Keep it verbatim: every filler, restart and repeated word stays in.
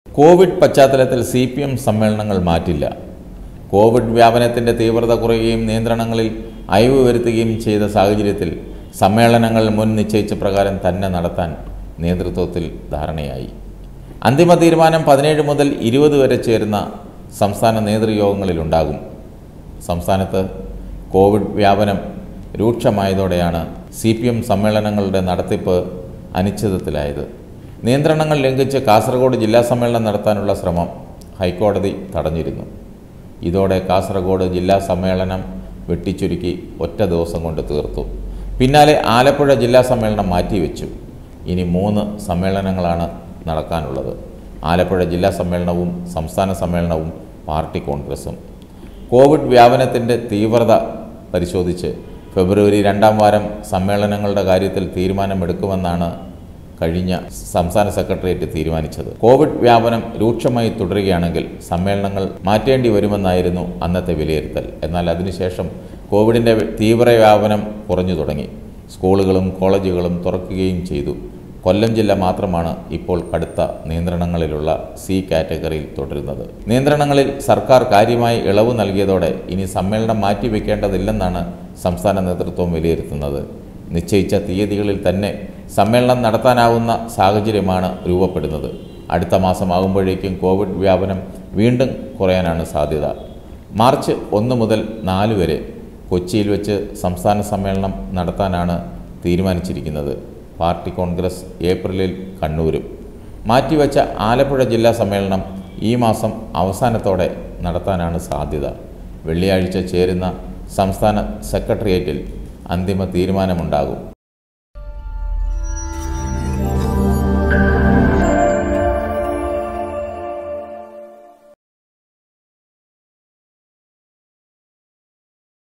Covid പശ്ചാത്തലത്തിൽ C P M സമ്മേളനങ്ങൾ മാറ്റില്ല. കോവിഡ് വ്യാപനത്തിൻ്റെ തീവ്രത കുറയുകയും നിയന്ത്രണങ്ങളിൽ അയവ് വരുത്തുകയും ചെയ്ത സാഹചര്യത്തിൽ സമ്മേളനങ്ങൾ മുൻ നിശ്ചയിച്ച പ്രകാരം തന്നെ നടത്താൻ നേതൃത്വത്തിൽ ധാരണയായി. അന്തിമ തീരുമാനം പതിനേഴ് മുതൽ ഇരുപത് വരെ ചേരുന്ന സംസ്ഥാന നേതൃയോഗങ്ങളിലുണ്ടാകും. സംസ്ഥാനത്ത് കോവിഡ് വ്യാപനം രൂക്ഷമായതോടെയാണ് സി പി എം സമ്മേളനങ്ങളുടെ നടത്തിപ്പ് അനിശ്ചിതത്വത്തിലായത്. നിയന്ത്രണങ്ങൾ ലംഘിച്ച് കാസർഗോഡ് ജില്ലാ സമ്മേളനം നടത്താനുള്ള ശ്രമം ഹൈക്കോടതി തടഞ്ഞിരുന്നു. ഇതോടെ കാസർഗോഡ് ജില്ലാ സമ്മേളനം വെട്ടിച്ചുരുക്കി ഒറ്റ ദിവസം കൊണ്ട് തീർത്തു. പിന്നാലെ ആലപ്പുഴ ജില്ലാ സമ്മേളനം മാറ്റിവെച്ചു. ഇനി മൂന്ന് സമ്മേളനങ്ങളാണ് നടക്കാനുള്ളത്. ആലപ്പുഴ ജില്ലാ സമ്മേളനവും സംസ്ഥാന സമ്മേളനവും പാർട്ടി കോൺഗ്രസും. കോവിഡ് വ്യാപനത്തിൻ്റെ തീവ്രത പരിശോധിച്ച് ഫെബ്രുവരി രണ്ടാം വാരം സമ്മേളനങ്ങളുടെ കാര്യത്തിൽ തീരുമാനമെടുക്കുമെന്നാണ് കഴിഞ്ഞ സംസ്ഥാന സെക്രട്ടേറിയറ്റ് തീരുമാനിച്ചത്. കോവിഡ് വ്യാപനം രൂക്ഷമായി തുടരുകയാണെങ്കിൽ സമ്മേളനങ്ങൾ മാറ്റേണ്ടി വരുമെന്നായിരുന്നു അന്നത്തെ വിലയിരുത്തൽ. എന്നാൽ അതിനുശേഷം കോവിഡിൻ്റെ തീവ്രവ്യാപനം കുറഞ്ഞു തുടങ്ങി. സ്കൂളുകളും കോളേജുകളും തുറക്കുകയും ചെയ്തു. കൊല്ലം ജില്ല മാത്രമാണ് ഇപ്പോൾ കടുത്ത നിയന്ത്രണങ്ങളിലുള്ള സി കാറ്റഗറിയിൽ തുടരുന്നത്. നിയന്ത്രണങ്ങളിൽ സർക്കാർ കാര്യമായി ഇളവ് നൽകിയതോടെ ഇനി സമ്മേളനം മാറ്റിവെക്കേണ്ടതില്ലെന്നാണ് സംസ്ഥാന നേതൃത്വം വിലയിരുത്തുന്നത്. നിശ്ചയിച്ച തീയതികളിൽ തന്നെ സമ്മേളനം നടത്താനാവുന്ന സാഹചര്യമാണ് രൂപപ്പെടുന്നത്. അടുത്ത മാസമാകുമ്പോഴേക്കും കോവിഡ് വ്യാപനം വീണ്ടും കുറയാനാണ് സാധ്യത. മാർച്ച് ഒന്ന് മുതൽ നാല് വരെ കൊച്ചിയിൽ വെച്ച് സംസ്ഥാന സമ്മേളനം നടത്താനാണ് തീരുമാനിച്ചിരിക്കുന്നത്. പാർട്ടി കോൺഗ്രസ് ഏപ്രിലിൽ കണ്ണൂരും. മാറ്റിവെച്ച ആലപ്പുഴ ജില്ലാ സമ്മേളനം ഈ മാസം അവസാനത്തോടെ നടത്താനാണ് സാധ്യത. വെള്ളിയാഴ്ച ചേരുന്ന സംസ്ഥാന സെക്രട്ടേറിയറ്റിൽ അന്തിമ തീരുമാനമുണ്ടാകും.